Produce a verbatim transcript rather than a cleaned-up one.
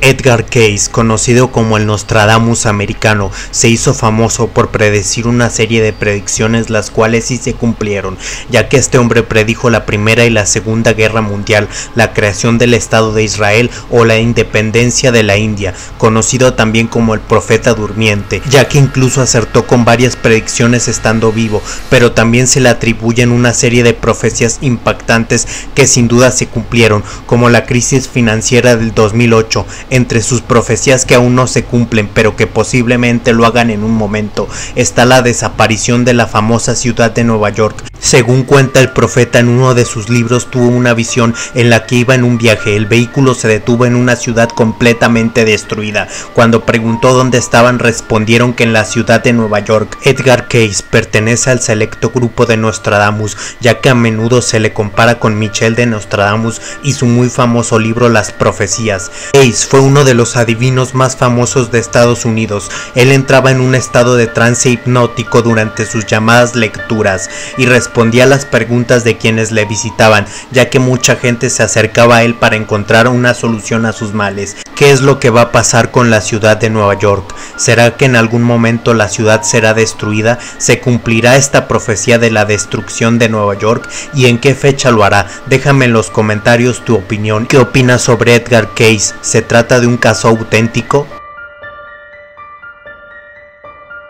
Edgar Cayce, conocido como el Nostradamus americano, se hizo famoso por predecir una serie de predicciones las cuales sí se cumplieron, ya que este hombre predijo la Primera y la Segunda Guerra Mundial, la creación del Estado de Israel o la independencia de la India, conocido también como el profeta durmiente, ya que incluso acertó con varias predicciones estando vivo, pero también se le atribuyen una serie de profecías impactantes que sin duda se cumplieron, como la crisis financiera del dos mil ocho. Entre sus profecías que aún no se cumplen, pero que posiblemente lo hagan en un momento, está la desaparición de la famosa ciudad de Nueva York. Según cuenta el profeta en uno de sus libros, tuvo una visión en la que iba en un viaje, el vehículo se detuvo en una ciudad completamente destruida. Cuando preguntó dónde estaban, respondieron que en la ciudad de Nueva York. Edgar Cayce pertenece al selecto grupo de Nostradamus, ya que a menudo se le compara con Michel de Nostradamus y su muy famoso libro Las Profecías. Cayce fue uno de los adivinos más famosos de Estados Unidos. Él entraba en un estado de trance hipnótico durante sus llamadas lecturas y respondía a las preguntas de quienes le visitaban, ya que mucha gente se acercaba a él para encontrar una solución a sus males. ¿Qué es lo que va a pasar con la ciudad de Nueva York? ¿Será que en algún momento la ciudad será destruida? ¿Se cumplirá esta profecía de la destrucción de Nueva York? ¿Y en qué fecha lo hará? Déjame en los comentarios tu opinión. ¿Qué opinas sobre Edgar Cayce? ¿Se trata de un caso auténtico?